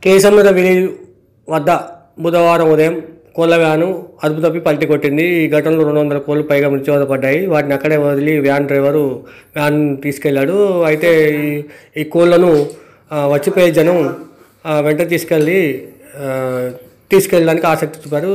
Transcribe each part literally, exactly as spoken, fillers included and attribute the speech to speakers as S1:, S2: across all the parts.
S1: కేసముద్ర village వద్ద బుధవారం ఉదయం కోళ్ల వ్యాను అదుపు తప్పి పల్టీ కొట్టింది. ఈ ఘటనలో రెండు వందల కోళ్లు పైగా మృత్యువాత పడ్డాయి. వాటిని అక్కడే వదిలి వ్యాన్ డ్రైవరు వ్యాన్ తీసుకెళ్లాడు. అయితే ఈ కోళ్లను వచ్చిపోయే జనం వెంట తీసుకెళ్ళి తీసుకెళ్ళడానికి ఆసక్తి చూపారు.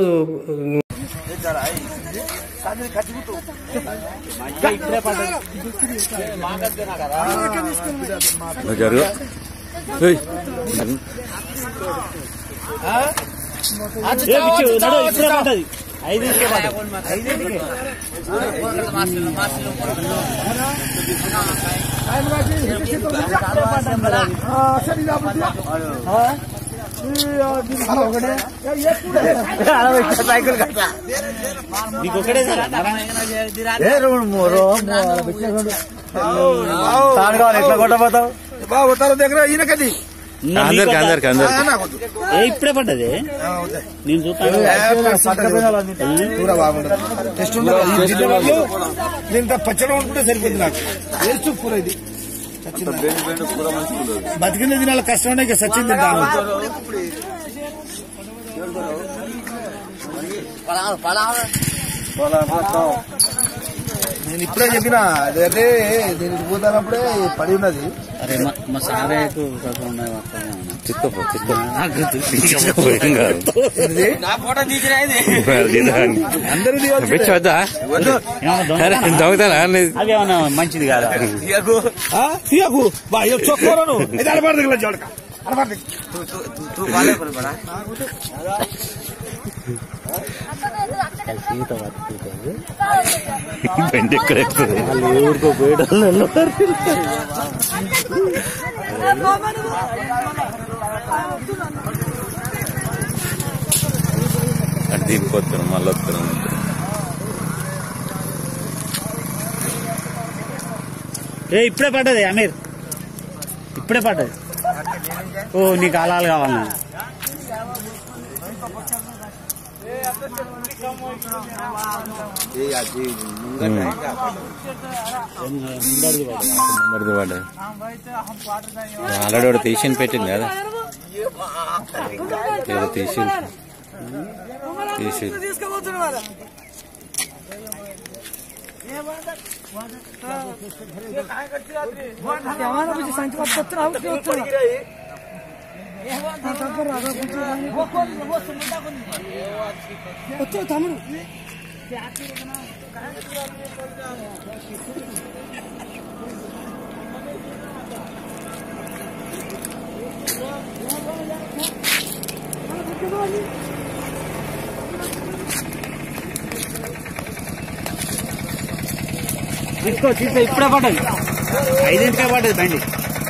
S2: ఎట్లా కొట్టబోతావు బాగుతారు దగ్గర ఈయనకది ఇప్పుడే పడ్డది. నేను చూస్తాను పచ్చడి వండుకుంటే సరిపోతుంది. నాకు వేస్తూ కూర ఇది బతికిన దినాల కష్టం ఉండే సచ్చింది. నేను ఇప్పుడే చెప్పిన అదే దీనికి పోతానప్పుడే పడి ఉన్నది. అరే మా సారే అదేమన్నా మంచిది కాదా? చొక్కను చూడక బండి ఎక్కడ ఊరికో పోయేటోళ్ళు
S3: దిగిపోతాను మళ్ళీ వస్తాను.
S2: ఏ ఇప్పుడే పడ్డది అమీర్, ఇప్పుడే పడ్డది. ఓ నీకు అలాలు కావాలన్నా
S3: ఆల్రెడీ ఒకటి తీసి పెట్టింది కదా, తీసి తీసి
S4: తమ్ముడు
S2: తీసుకో తీసుకో ఇప్పుడే పడ్డది. ఐదింటికే పడ్డది బండి.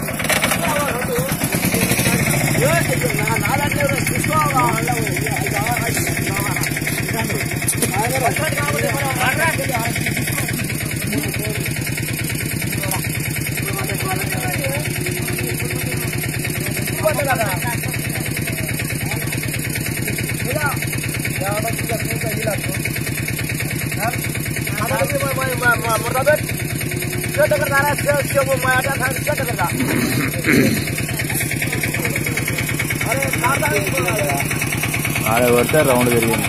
S3: ఆడ కొడితే రౌండ్ తిరిగింది.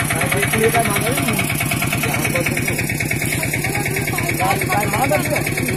S4: బాగా